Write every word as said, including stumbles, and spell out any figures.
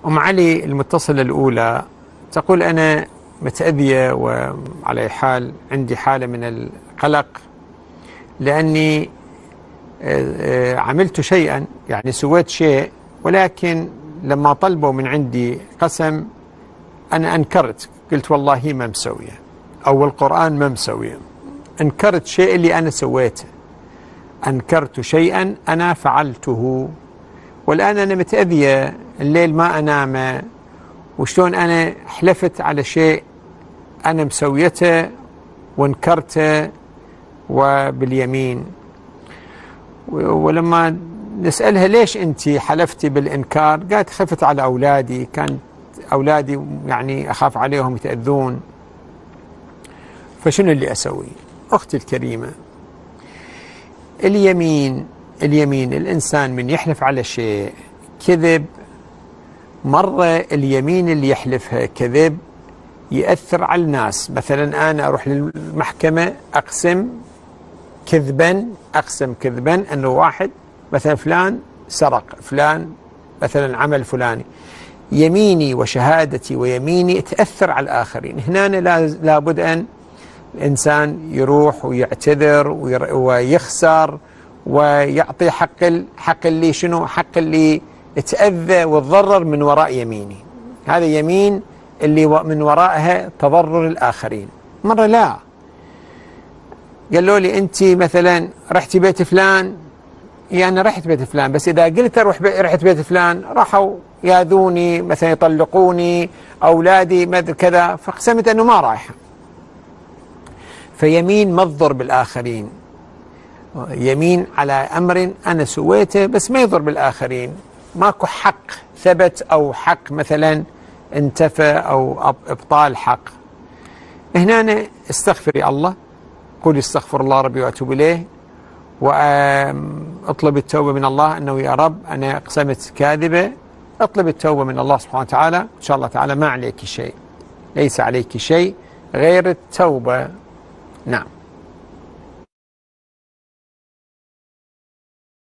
أم علي المتصلة الأولى تقول: أنا متأذية وعلى حال عندي حالة من القلق لأني عملت شيئا، يعني سويت شيء، ولكن لما طلبوا من عندي قسم أنا أنكرت، قلت والله ما مسوية، أو القرآن ما مسوية. أنكرت شيء اللي أنا سويته، أنكرت شيئا أنا فعلته، والآن أنا متأذية، الليل ما أنام، وشلون أنا حلفت على شيء أنا مسويته وانكرته وباليمين. ولما نسألها ليش أنت حلفتي بالإنكار، قالت خفت على أولادي، كان أولادي يعني أخاف عليهم يتأذون، فشنو اللي أسوي؟ أختي الكريمة، اليمين اليمين الإنسان من يحلف على شيء كذب، مرة اليمين اللي يحلفها كذب يأثر على الناس. مثلا أنا أروح للمحكمة أقسم كذبا أقسم كذبا أنه واحد مثلا فلان سرق، فلان مثلا عمل فلاني، يميني وشهادتي ويميني تأثر على الآخرين. هنا لابد أن الإنسان يروح ويعتذر ويخسر ويعطي حق حق اللي شنو حق اللي تأذى وتضرر من وراء يميني. هذا يمين اللي من وراءها تضرر الآخرين. مرة لا، قالوا لي أنت مثلا رحتي بيت فلان، يعني أنا رحت بيت فلان، بس إذا قلت أروح رحت بيت فلان راحوا ياذوني، مثلا يطلقوني، أولادي ما أدري كذا، فقسمت أنه ما رايحة. فيمين ما تضر بالآخرين، يمين على أمر أنا سويته بس ما يضر بالآخرين، ماكو حق ثبت أو حق مثلا انتفى أو إبطال حق. هنا أنا استغفري الله، قولي استغفر الله ربي وأتوب إليه، وأطلب التوبة من الله أنه يا رب أنا أقسمت كاذبة، أطلب التوبة من الله سبحانه وتعالى، إن شاء الله تعالى ما عليك شيء، ليس عليك شيء غير التوبة. نعم.